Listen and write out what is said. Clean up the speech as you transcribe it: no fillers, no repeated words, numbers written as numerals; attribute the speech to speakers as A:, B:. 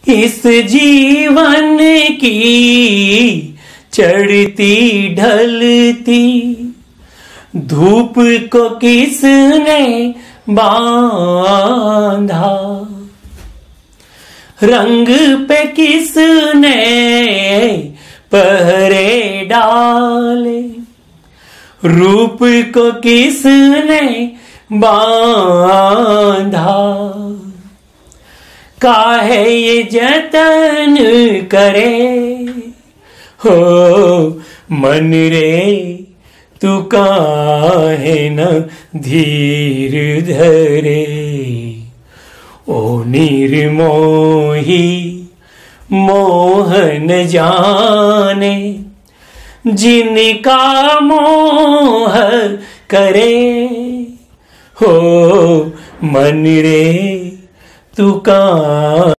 A: इस जीवन की चढ़ती ढलती धूप को किसने बांधा, रंग पे किसने पहरे डाले, रूप को किसने बांधा। काहे ये जतन करे हो मन रे, तू काहे न धीर धरे। ओ निर्मोही मोहन जाने, जिनका मोह करे हो मन रे, तू का